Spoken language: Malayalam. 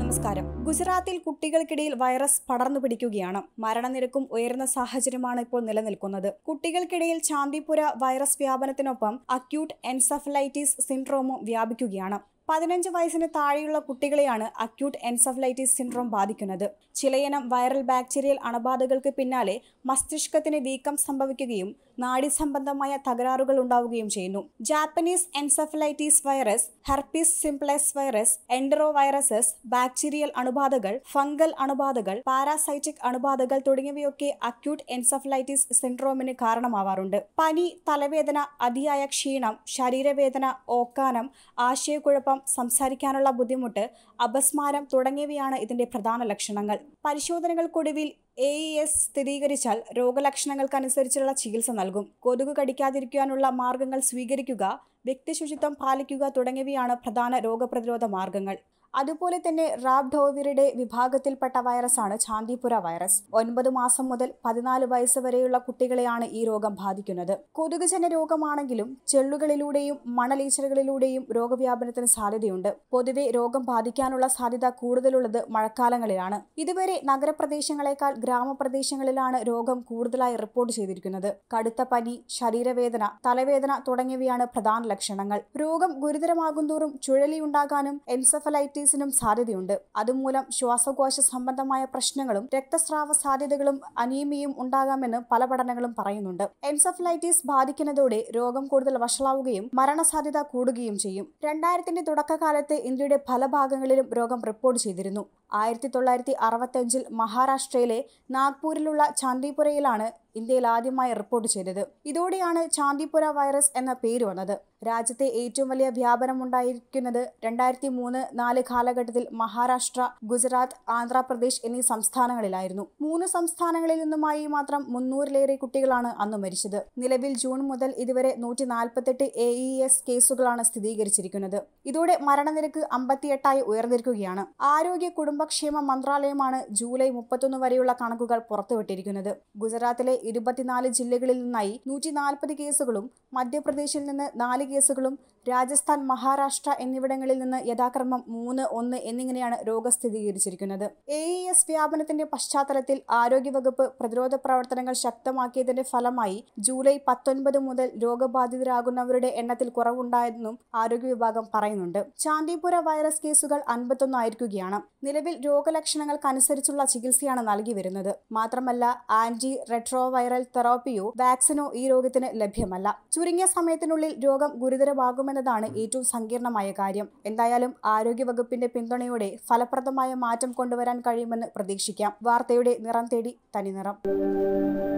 നമസ്കാരം. ഗുജറാത്തിൽ കുട്ടികൾക്കിടയിൽ വൈറസ് പടർന്നു പിടിക്കുകയാണ്. മരണനിരക്കും ഉയർന്ന സാഹചര്യമാണ് ഇപ്പോൾ നിലനിൽക്കുന്നത്. കുട്ടികൾക്കിടയിൽ ചാന്ദിപുര വൈറസ് വ്യാപനത്തിനൊപ്പം അക്യൂട്ട് എൻസഫലൈറ്റിസ് സിൻഡ്രോമും വ്യാപിക്കുകയാണ്. 15 വയസ്സിന് താഴെയുള്ള കുട്ടികളെയാണ് അക്യൂട്ട് എൻസഫലൈറ്റിസ് സിൻഡ്രോം ബാധിക്കുന്നത്. ചിലയിനം വൈറൽ ബാക്ടീരിയൽ അണുബാധകൾക്ക് പിന്നാലെ മസ്തിഷ്കത്തിന് വീക്കം സംഭവിക്കുകയും നാഡീസംബന്ധമായ തകരാറുകൾ ഉണ്ടാവുകയും ചെയ്യുന്നു. Japanese encephalitis virus, herpes simplex virus, entero viruses, bacterial അണുബാധകൾ, ഫംഗൽ അണുബാധകൾ, പാരാസൈറ്റിക് അണുബാധകൾ തുടങ്ങിയവയൊക്കെ അക്യൂട്ട് എൻസഫലൈറ്റിസ് സിൻഡ്രോമിന് കാരണമാവാറുണ്ട്. പനി, തലവേദന, അതിയായ ക്ഷീണം, ശരീരവേദന, ഓക്കാനം, ആശയക്കുഴപ്പം, സംസാരിക്കാനുള്ള ബുദ്ധിമുട്ട്, അപസ്മാരം തുടങ്ങിയവയാണ് ഇതിന്റെ പ്രധാന ലക്ഷണങ്ങൾ. പരിശോധനകൾക്കൊടുവിൽ AES സ്ഥിരീകരിച്ചാൽ രോഗലക്ഷണങ്ങൾക്കനുസരിച്ചുള്ള ചികിത്സ നൽകും. കൊതുക് കടിക്കാതിരിക്കാനുള്ള മാർഗങ്ങൾ സ്വീകരിക്കുക, വ്യക്തിശുചിത്വം പാലിക്കുക തുടങ്ങിയവയാണ് പ്രധാന രോഗപ്രതിരോധ മാർഗങ്ങൾ. അതുപോലെ തന്നെ റാബ്ഡോവിറിഡെ വിഭാഗത്തിൽപ്പെട്ട വൈറസാണ് ചാന്ദിപുര വൈറസ്. 9 മാസം മുതൽ 14 വയസ്സ് വരെയുള്ള കുട്ടികളെയാണ് ഈ രോഗം ബാധിക്കുന്നത്. കൊതുകുജന്യ രോഗമാണെങ്കിലും ചെള്ളുകളിലൂടെയും മണലീച്ചലുകളിലൂടെയും രോഗവ്യാപനത്തിന് സാധ്യതയുണ്ട്. പൊതുവെ രോഗം ബാധിക്കാനുള്ള സാധ്യത കൂടുതലുള്ളത് മഴക്കാലങ്ങളിലാണ്. ഇതുവരെ നഗരപ്രദേശങ്ങളെക്കാൾ ഗ്രാമപ്രദേശങ്ങളിലാണ് രോഗം കൂടുതലായി റിപ്പോർട്ട് ചെയ്തിരിക്കുന്നത്. കടുത്ത പനി, ശരീരവേദന, തലവേദന തുടങ്ങിയവയാണ് പ്രധാന ലക്ഷണങ്ങൾ. രോഗം ഗുരുതരമാകുന്തോറും ചുഴലിയുണ്ടാകാനും എൻസഫലൈറ്റിസിനും സാധ്യതയുണ്ട്. അതുമൂലം ശ്വാസകോശ സംബന്ധമായ പ്രശ്നങ്ങളും രക്തസ്രാവ സാധ്യതകളും അനീമിയയും ഉണ്ടാകാമെന്ന് പല പഠനങ്ങളും പറയുന്നുണ്ട്. എൻസഫലൈറ്റിസ് ബാധിക്കുന്നതോടെ രോഗം കൂടുതൽ വഷളാവുകയും മരണസാധ്യത കൂടുകയും ചെയ്യും. 2000ന്റെ തുടക്കകാലത്ത് ഇന്ത്യയുടെ പല ഭാഗങ്ങളിലും രോഗം റിപ്പോർട്ട് ചെയ്തിരുന്നു. 1965 മഹാരാഷ്ട്രയിലെ നാഗ്പൂരിലുള്ള ചാന്ദിപുരയിലാണ് ഇന്ത്യയിൽ ആദ്യമായി റിപ്പോർട്ട് ചെയ്തത്. ഇതോടെയാണ് ചാന്ദിപുര വൈറസ് എന്ന പേര് വന്നത്. രാജ്യത്തെ ഏറ്റവും വലിയ വ്യാപനമുണ്ടായിരിക്കുന്നത് 2003-4 കാലഘട്ടത്തിൽ മഹാരാഷ്ട്ര, ഗുജറാത്ത്, ആന്ധ്രാപ്രദേശ് എന്നീ സംസ്ഥാനങ്ങളിലായിരുന്നു. 3 സംസ്ഥാനങ്ങളിൽ നിന്നുമായി മാത്രം 300-ലേറെ കുട്ടികളാണ് അന്ന് മരിച്ചത്. നിലവിൽ ജൂൺ മുതൽ ഇതുവരെ 148 AES കേസുകളാണ് സ്ഥിരീകരിച്ചിരിക്കുന്നത്. ഇതോടെ മരണനിരക്ക് 58ആയി ഉയർന്നിരിക്കുകയാണ്. ആരോഗ്യ കുടുംബക്ഷേമ മന്ത്രാലയമാണ് ജൂലൈ 31 വരെയുള്ള കണക്കുകൾ പുറത്തുവിട്ടിരിക്കുന്നത്. ഗുജറാത്തിലെ 24 ജില്ലകളിൽ നിന്നായി 140 കേസുകളും മധ്യപ്രദേശിൽ നിന്ന് 4 കേസുകളും രാജസ്ഥാൻ, മഹാരാഷ്ട്ര എന്നിവിടങ്ങളിൽ നിന്ന് യഥാക്രമം 3, 1 എന്നിങ്ങനെയാണ് രോഗം സ്ഥിരീകരിച്ചിരിക്കുന്നത്. AES വ്യാപനത്തിന്റെ പശ്ചാത്തലത്തിൽ ആരോഗ്യവകുപ്പ് പ്രതിരോധ പ്രവർത്തനങ്ങൾ ശക്തമാക്കിയതിന്റെ ഫലമായി ജൂലൈ 19 മുതൽ രോഗബാധിതരാകുന്നവരുടെ എണ്ണത്തിൽ കുറവുണ്ടായെന്നും ആരോഗ്യ വിഭാഗം പറയുന്നുണ്ട്. ചാന്ദിപുര വൈറസ് കേസുകൾ 51 ആയിരിക്കുകയാണ്. നിലവിൽ രോഗലക്ഷണങ്ങൾക്കനുസരിച്ചുള്ള ചികിത്സയാണ് നൽകി വരുന്നത്. മാത്രമല്ല, ആന്റി റെട്രോവൈറൽ തെറാപ്പിയോ വാക്സിനോ ഈ രോഗത്തിന് ലഭ്യമല്ല. ചുരുങ്ങിയ സമയത്തിനുള്ളിൽ രോഗം ഗുരുതരമാകുമെന്നതാണ് ഏറ്റവും സങ്കീർണമായ കാര്യം. എന്തായാലും ആരോഗ്യവകുപ്പിന്റെ പിന്തുണയോടെ ഫലപ്രദമായ മാറ്റം കൊണ്ടുവരാൻ കഴിയുമെന്ന് പ്രതീക്ഷിക്കാം. വാർത്തയുടെ നിറം തേടി തനിനിറം.